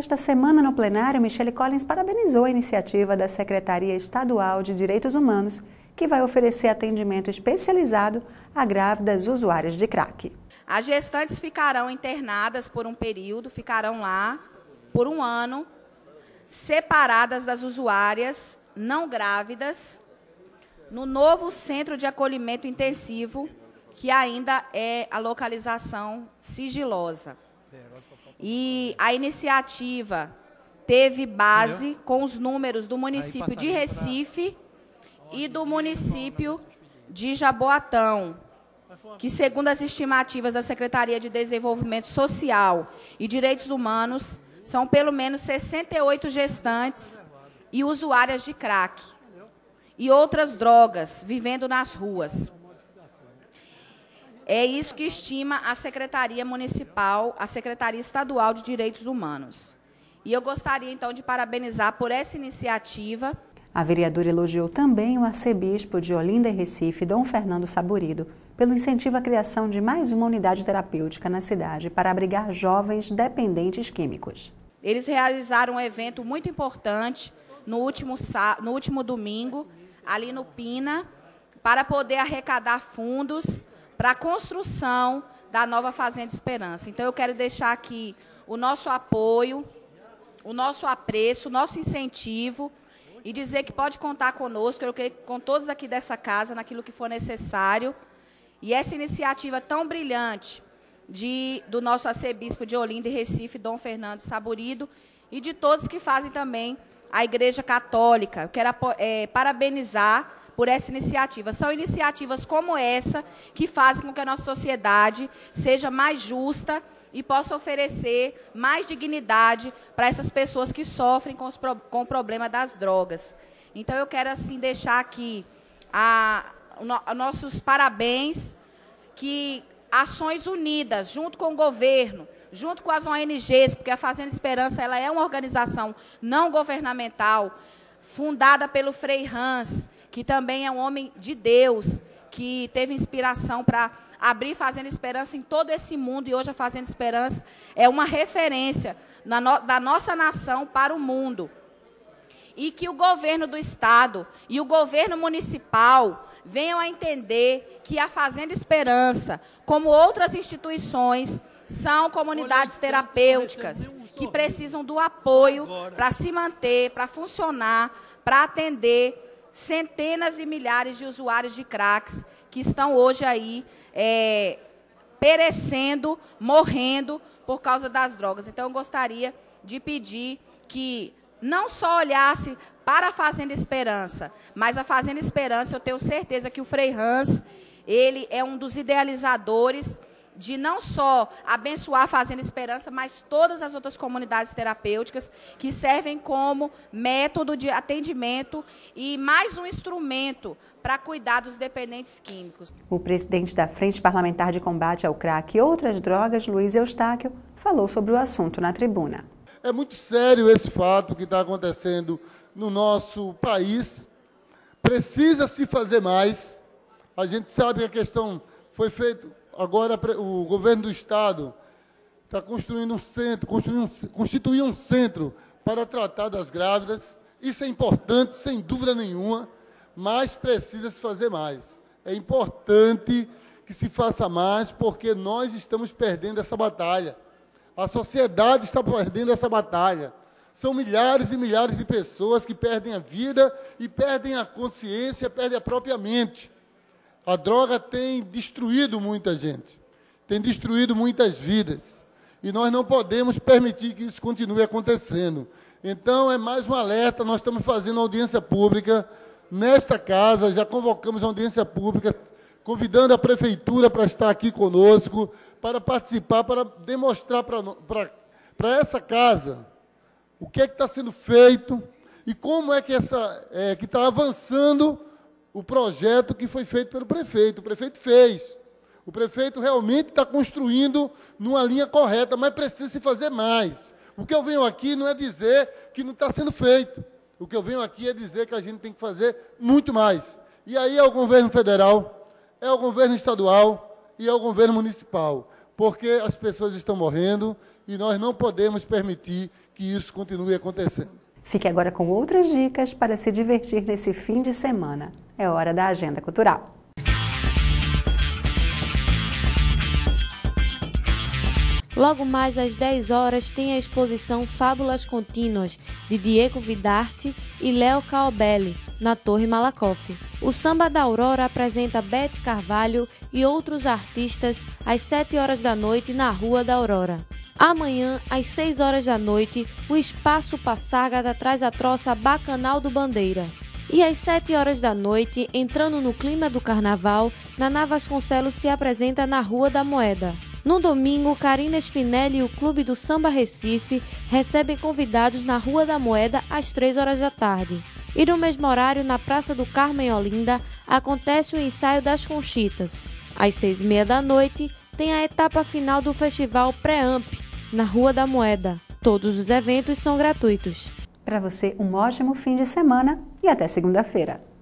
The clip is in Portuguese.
Nesta semana, no plenário, Michele Collins parabenizou a iniciativa da Secretaria Estadual de Direitos Humanos, que vai oferecer atendimento especializado a grávidas usuárias de crack. As gestantes ficarão internadas por um período, ficarão lá por um ano, separadas das usuárias não grávidas, no novo Centro de Acolhimento Intensivo, que ainda é a localização sigilosa. E a iniciativa teve base com os números do município de Recife e do município de Jaboatão, que, segundo as estimativas da Secretaria de Desenvolvimento Social e Direitos Humanos, são pelo menos 68 gestantes e usuárias de crack e outras drogas vivendo nas ruas. É isso que estima a Secretaria Municipal, a Secretaria Estadual de Direitos Humanos. E eu gostaria, então, de parabenizar por essa iniciativa. A vereadora elogiou também o arcebispo de Olinda e Recife, Dom Fernando Saburido, pelo incentivo à criação de mais uma unidade terapêutica na cidade para abrigar jovens dependentes químicos. Eles realizaram um evento muito importante no último domingo, ali no Pina, para poder arrecadar fundos para a construção da nova Fazenda Esperança. Então, eu quero deixar aqui o nosso apoio, o nosso apreço, o nosso incentivo e dizer que pode contar conosco, com todos aqui dessa casa, naquilo que for necessário. E essa iniciativa tão brilhante do nosso arcebispo de Olinda e Recife, Dom Fernando Saburido, e de todos que fazem também a Igreja Católica. Eu quero parabenizar por essa iniciativa. São iniciativas como essa que fazem com que a nossa sociedade seja mais justa e possa oferecer mais dignidade para essas pessoas que sofrem com o problema das drogas. Então, eu quero, assim, deixar aqui nossos parabéns, que ações unidas, junto com o governo, junto com as ONGs, porque a Fazenda Esperança ela é uma organização não governamental, fundada pelo Frei Hans, que também é um homem de Deus, que teve inspiração para abrir Fazenda Esperança em todo esse mundo, e hoje a Fazenda Esperança é uma referência da nossa nação para o mundo. E que o governo do Estado e o governo municipal venham a entender que a Fazenda Esperança, como outras instituições, são comunidades terapêuticas que precisam do apoio para se manter, para funcionar, para atender centenas e milhares de usuários de cracks que estão hoje aí perecendo, morrendo por causa das drogas. Então, eu gostaria de pedir que não só olhasse para a Fazenda Esperança, mas a Fazenda Esperança, eu tenho certeza que o Frei Hans, ele é um dos idealizadores de não só abençoar a Fazenda Esperança, mas todas as outras comunidades terapêuticas que servem como método de atendimento e mais um instrumento para cuidar dos dependentes químicos. O presidente da Frente Parlamentar de Combate ao Crack e Outras Drogas, Luiz Eustáquio, falou sobre o assunto na tribuna. É muito sério esse fato que está acontecendo no nosso país. Precisa se fazer mais. A gente sabe que a questão foi feita. Agora, o governo do Estado está construindo um centro, constituiu um centro para tratar das grávidas. Isso é importante, sem dúvida nenhuma, mas precisa se fazer mais. É importante que se faça mais, porque nós estamos perdendo essa batalha. A sociedade está perdendo essa batalha. São milhares e milhares de pessoas que perdem a vida e perdem a consciência, perdem a própria mente. A droga tem destruído muita gente, tem destruído muitas vidas, e nós não podemos permitir que isso continue acontecendo. Então, é mais um alerta, nós estamos fazendo audiência pública nesta casa, já convocamos a audiência pública, convidando a Prefeitura para estar aqui conosco, para participar, para demonstrar para essa casa o que é que está sendo feito e como é que está avançando o projeto que foi feito pelo prefeito. O prefeito fez. O prefeito realmente está construindo numa linha correta, mas precisa se fazer mais. O que eu venho aqui não é dizer que não está sendo feito. O que eu venho aqui é dizer que a gente tem que fazer muito mais. E aí é o governo federal, é o governo estadual e é o governo municipal. Porque as pessoas estão morrendo e nós não podemos permitir que isso continue acontecendo. Fique agora com outras dicas para se divertir nesse fim de semana. É hora da Agenda Cultural. Logo mais às 10 horas tem a exposição Fábulas Contínuas, de Diego Vidarte e Léo Caobelli, na Torre Malakoff. O Samba da Aurora apresenta Bete Carvalho e outros artistas às 7 horas da noite na Rua da Aurora. Amanhã, às 6 horas da noite, o Espaço Passárgada traz a troça Bacanal do Bandeira. E às 7 horas da noite, entrando no clima do carnaval, Naná Vasconcelos se apresenta na Rua da Moeda. No domingo, Karina Spinelli e o Clube do Samba Recife recebem convidados na Rua da Moeda às 3 horas da tarde. E no mesmo horário, na Praça do Carmo em Olinda, acontece o ensaio das Conchitas. Às 6h30 da noite, tem a etapa final do festival Pré-Amp, na Rua da Moeda. Todos os eventos são gratuitos. Para você, um ótimo fim de semana e até segunda-feira.